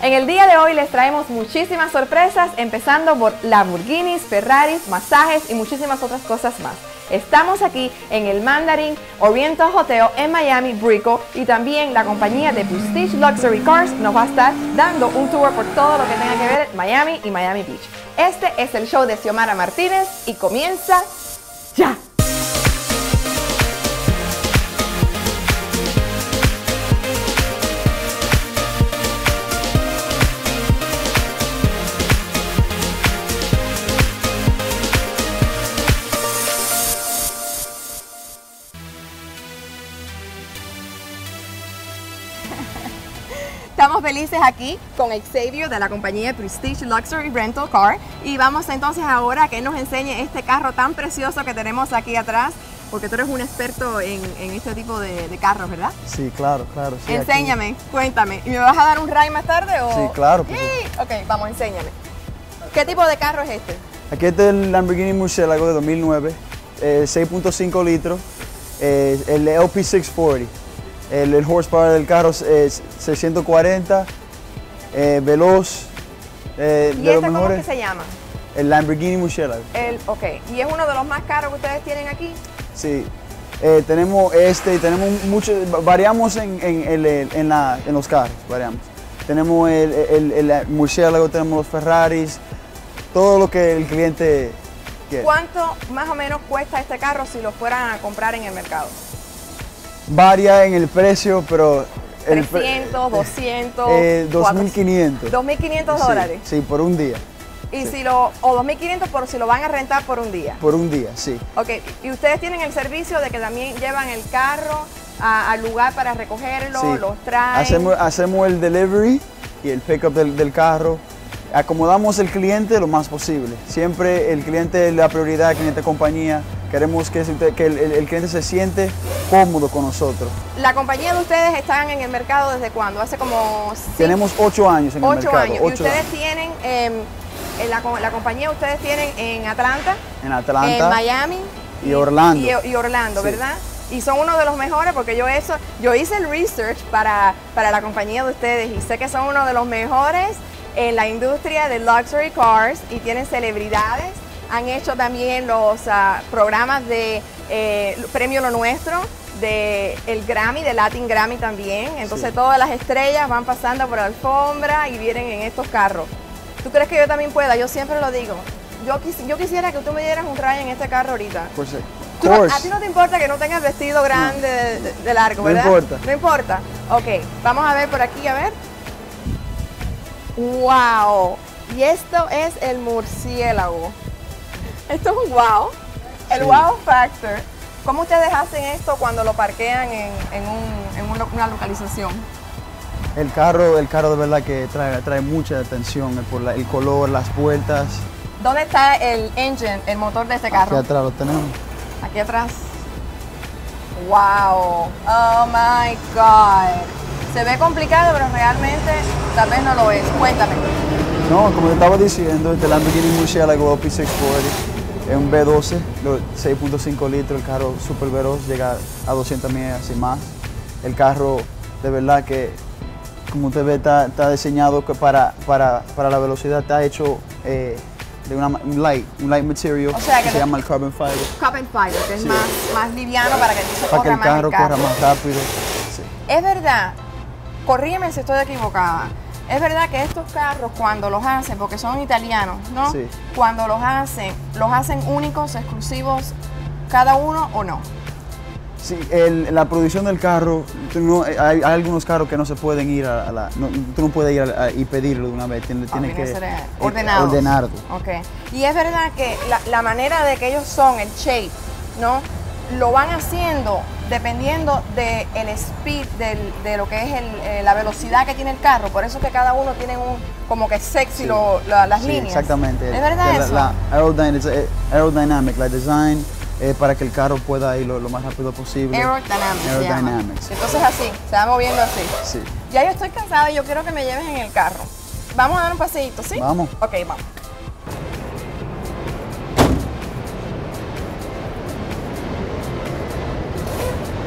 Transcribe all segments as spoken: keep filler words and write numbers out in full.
En el día de hoy les traemos muchísimas sorpresas, empezando por Lamborghinis, Ferraris, masajes y muchísimas otras cosas más. Estamos aquí en el Mandarin Oriental Hotel en Miami, Brickell, y también la compañía de Prestige Luxury Cars nos va a estar dando un tour por todo lo que tenga que ver Miami y Miami Beach. Este es el show de Xiomara Martínez y comienza ya. Estamos felices aquí con Xavier de la compañía Prestige Luxury Rental Car y vamos entonces ahora a que nos enseñe este carro tan precioso que tenemos aquí atrás, porque tú eres un experto en, en este tipo de, de carros, ¿verdad? Sí, claro, claro. Sí, enséñame, aquí. Cuéntame. ¿Y me vas a dar un ride más tarde? O? Sí, claro. Pues, sí. Ok, vamos, enséñame. ¿Qué tipo de carro es este? Aquí este es el Lamborghini Murciélago de dos mil nueve, eh, seis punto cinco litros, eh, el L P seiscientos cuarenta. El, el horsepower del carro es seiscientos cuarenta, eh, veloz. Eh, ¿Y de este los cómo mejores, es que se llama? El Lamborghini Murciélago. El, ok, ¿y es uno de los más caros que ustedes tienen aquí? Sí, eh, tenemos este y tenemos mucho, variamos en, en, el, en, la, en los carros, variamos. Tenemos el, el, el Murciélago, tenemos los Ferraris, todo lo que el cliente quiere. ¿Cuánto más o menos cuesta este carro si lo fueran a comprar en el mercado? Varía en el precio, pero... El trescientos, doscientos, eh, dos mil quinientos. dos mil quinientos dólares. Sí, sí, por un día. Y sí. si lo, o dos mil quinientos por si lo van a rentar por un día. Por un día, sí. Ok, y ustedes tienen el servicio de que también llevan el carro a, al lugar para recogerlo, sí. los traen. Hacemos, hacemos el delivery y el pickup del, del carro. Acomodamos el cliente lo más posible. Siempre el cliente es la prioridad aquí en esta compañía. Queremos que, que el, el, el cliente se siente cómodo con nosotros. ¿La compañía de ustedes están en el mercado desde cuándo? Hace como... Cinco, Tenemos ocho años en el ocho mercado. Años. Ocho y ustedes años. tienen, eh, en la, la compañía ustedes tienen en Atlanta, en Atlanta, en Miami y, y Orlando. Y, y Orlando, sí. ¿verdad? Y son uno de los mejores porque yo eso, yo hice el research para, para la compañía de ustedes y sé que son uno de los mejores en la industria de luxury cars y tienen celebridades. Han hecho también los uh, programas de eh, Premio Lo Nuestro, de el Grammy, de Latin Grammy también. Entonces sí. Todas las estrellas van pasando por la alfombra y vienen en estos carros. ¿Tú crees que yo también pueda? Yo siempre lo digo. Yo, quis yo quisiera que tú me dieras un ride en este carro ahorita. Pues sí. Tú, a ti no te importa que no tengas vestido grande no. de, de largo, ¿verdad? No importa. No importa. Ok, vamos a ver por aquí, a ver. ¡Wow! Y esto es el murciélago. Esto es un wow. El sí. Wow factor. ¿Cómo ustedes hacen esto cuando lo parquean en, en, un, en una, una localización? El carro, el carro de verdad que trae, trae mucha atención por la, el color, las vueltas. ¿Dónde está el engine, el motor de este carro? Aquí atrás lo tenemos. Aquí atrás. ¡Wow! ¡Oh my God! Se ve complicado, pero realmente tal vez no lo es. Cuéntame. No, como te estaba diciendo, este Lamborghini Murciélago L P seiscientos cuarenta es un V doce, seis punto cinco litros, el carro súper veloz, llega a doscientas millas y más. El carro, de verdad que, como usted ve, está, está diseñado para, para, para la velocidad, está hecho eh, de una, un light, un light material, o sea, que que se llama el carbon fiber. Carbon fiber, que es sí. más, más liviano para que no se para corra que el más carro, el carro corra más rápido. Sí. Es verdad, corrígeme si estoy equivocada, es verdad que estos carros cuando los hacen, porque son italianos, ¿no? Sí. Cuando los hacen, ¿los hacen únicos, exclusivos, cada uno o no? Sí, el, la producción del carro, no, hay, hay algunos carros que no se pueden ir a, a la, no, tú no puedes ir a, a, y pedirlo de una vez, tienes, oh, tienes que ser ordenado. ordenarlo. Okay. Y es verdad que la, la manera de que ellos son, el shape, ¿no? Lo van haciendo dependiendo del de speed, del, de lo que es el, eh, la velocidad que tiene el carro. Por eso es que cada uno tiene un, como que sexy sí. lo, la, las sí, líneas. Exactamente. ¿Es verdad la, eso? La aerodynamic, aerodynamic, la design, eh, para que el carro pueda ir lo, lo más rápido posible. Aerodynamics. Aerodynamics. Entonces así, se va moviendo así. Sí. Ya yo estoy cansada y yo quiero que me lleves en el carro. Vamos a dar un paseíto, ¿sí? Vamos. Ok, vamos.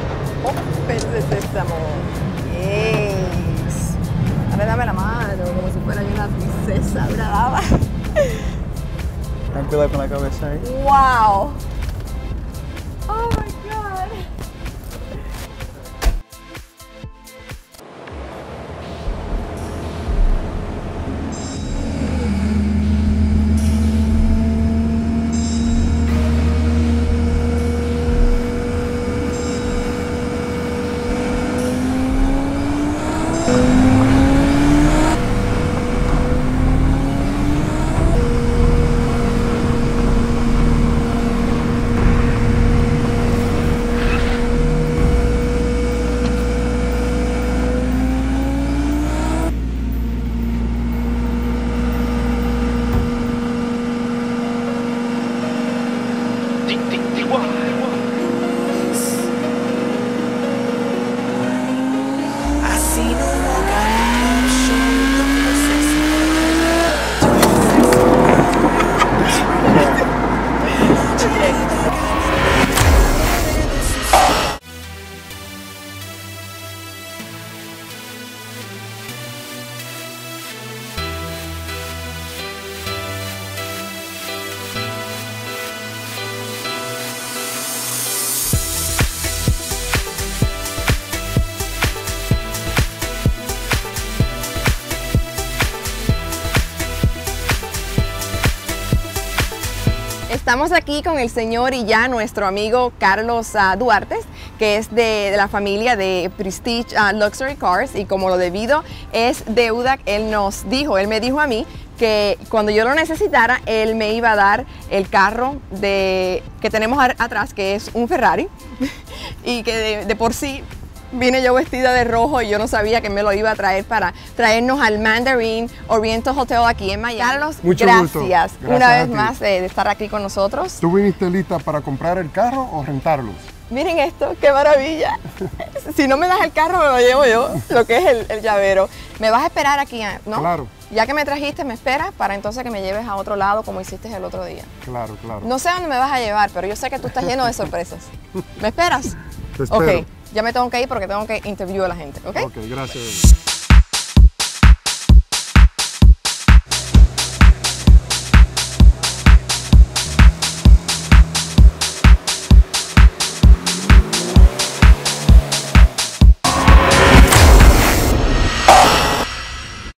Oh, sésamo. Yes. A ver, dame la mano, como si esa brava. Ten cuidado con la cabeza ahí. Wow. Oh my God. Estamos aquí con el señor y ya nuestro amigo Carlos uh, Duarte, que es de, de la familia de Prestige uh, Luxury Cars, y como lo debido es deuda, él nos dijo, él me dijo a mí que cuando yo lo necesitara, él me iba a dar el carro de, que tenemos atrás, que es un Ferrari, y que de, de por sí vine yo vestida de rojo y yo no sabía que me lo iba a traer para traernos al Mandarin Oriental Hotel aquí en Miami. Carlos, Mucho gracias, gusto. Gracias una vez a ti. más de, de estar aquí con nosotros. ¿Tú viniste lista para comprar el carro o rentarlos? Miren esto, qué maravilla. Si no me das el carro, me lo llevo yo, lo que es el, el llavero. ¿Me vas a esperar aquí, no? Claro. Ya que me trajiste, me esperas para entonces que me lleves a otro lado como hiciste el otro día. Claro, claro. No sé dónde me vas a llevar, pero yo sé que tú estás lleno de sorpresas. ¿Me esperas? Te espero. Ok, ya me tengo que ir porque tengo que interview a la gente, ¿ok? Ok, gracias.